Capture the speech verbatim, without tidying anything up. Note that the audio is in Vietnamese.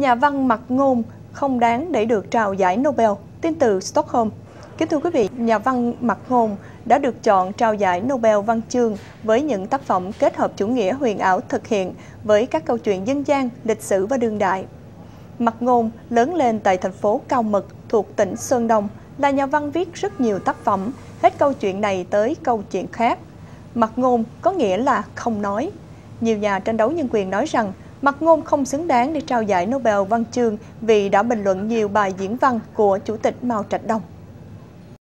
Nhà văn Mạc Ngôn không đáng để được trao giải Nobel, tin từ Stockholm. Kính thưa quý vị, nhà văn Mạc Ngôn đã được chọn trao giải Nobel văn chương với những tác phẩm kết hợp chủ nghĩa huyền ảo thực hiện với các câu chuyện dân gian, lịch sử và đương đại. Mạc Ngôn lớn lên tại thành phố Cao Mật thuộc tỉnh Sơn Đông, là nhà văn viết rất nhiều tác phẩm, hết câu chuyện này tới câu chuyện khác. Mạc Ngôn có nghĩa là không nói. Nhiều nhà tranh đấu nhân quyền nói rằng Mạc Ngôn không xứng đáng để trao giải Nobel văn chương vì đã bình luận nhiều bài diễn văn của Chủ tịch Mao Trạch Đông.